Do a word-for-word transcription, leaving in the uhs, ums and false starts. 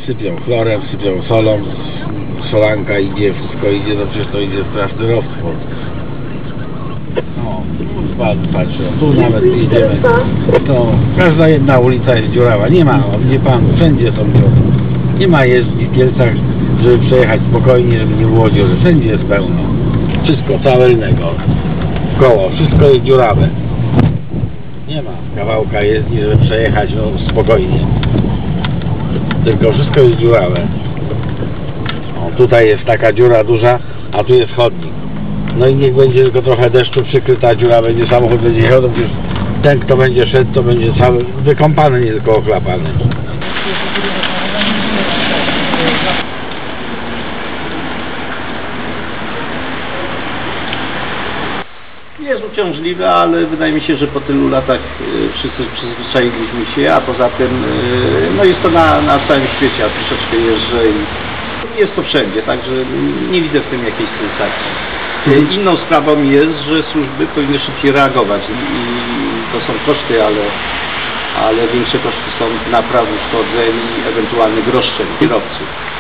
sypią chlorem, sypią solą, solanka idzie, wszystko idzie, no przecież to idzie straszny roztwór. No, tu patrzę, tu nawet idziemy, to każda jedna ulica jest dziurawa, nie ma, wie pan, wszędzie są dziury. Nie ma jezdni w Kielcach, żeby przejechać spokojnie, żeby nie było dziury, wszędzie jest pełno. Wszystko, całe rynek, koło, wszystko jest dziurawe. Nie ma kawałka jezdni, żeby przejechać no, spokojnie. Tylko wszystko jest dziurawe. O, tutaj jest taka dziura duża, a tu jest chodnik. No i niech będzie tylko trochę deszczu przykryta dziura, będzie samochód będzie jechał, to przecież ten kto będzie szedł, to będzie cały wykąpany, nie tylko ochlapany. Jest uciążliwe, ale wydaje mi się, że po tylu latach y, wszyscy przyzwyczailiśmy się, a poza tym y, no jest to na, na całym świecie, a troszeczkę jeżdżę i jest to wszędzie, także nie widzę w tym jakiejś sensacji. Y, inną sprawą jest, że służby powinny szybciej reagować i, i to są koszty, ale, ale większe koszty są napraw, uszkodzeń i ewentualnych roszczeń kierowców.